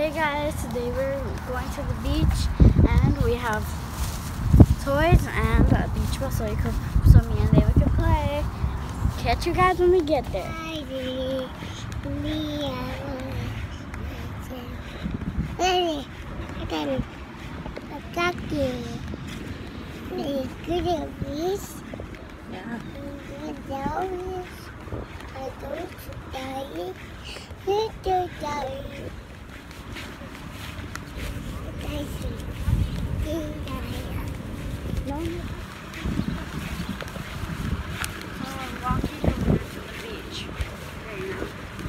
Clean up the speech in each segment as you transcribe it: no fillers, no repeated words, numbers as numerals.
Hey guys, today we're going to the beach and we have toys and a beach ball so me and David can play. Catch you guys when we get there. Walking over to the beach right now.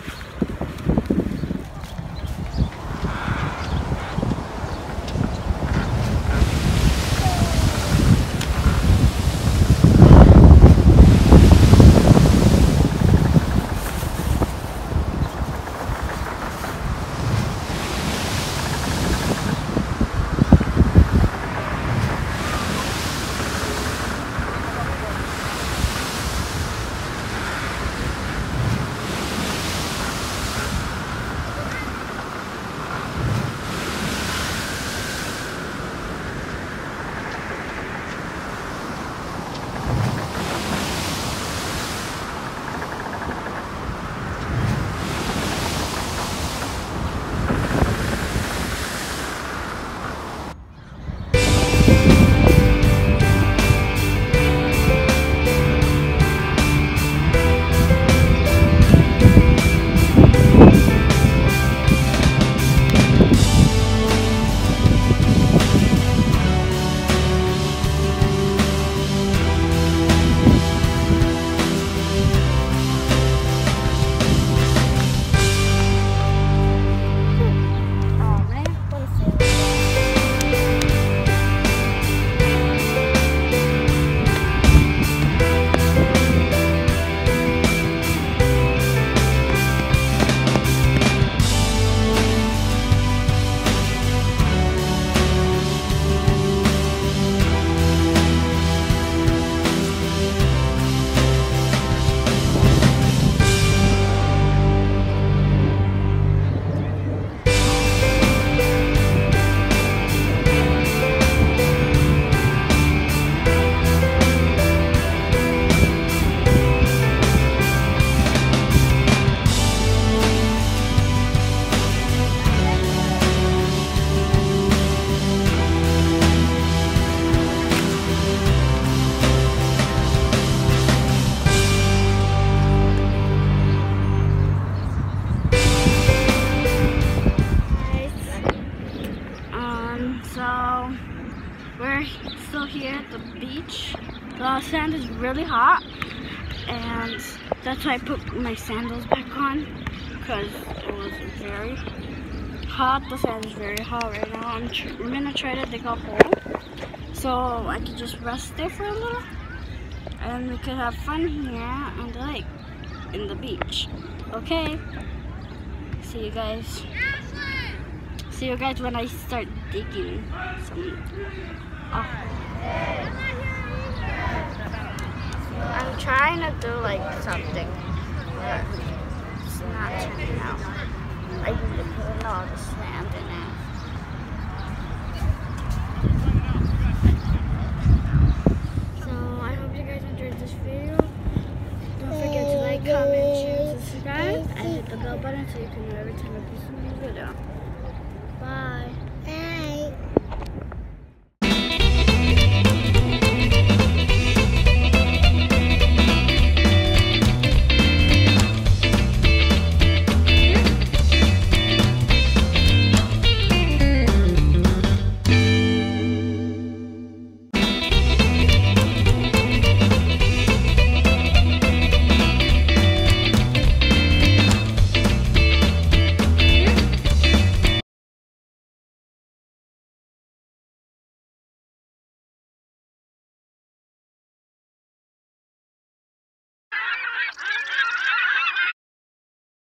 So we're still here at the beach. The sand is really hot and that's why I put my sandals back on because it was very hot. The sand is very hot right now. I'm gonna try to dig a hole so I can just rest there for a little and we could have fun here on the lake, in the beach. Okay, see you guys. See you guys when I start digging some. I'm trying to do like something, but it's not turning out. I need to put all the sand in it. So I hope you guys enjoyed this video. Don't forget to like, comment, share, subscribe, and hit the bell button so you can know every time I post a new video. Bye.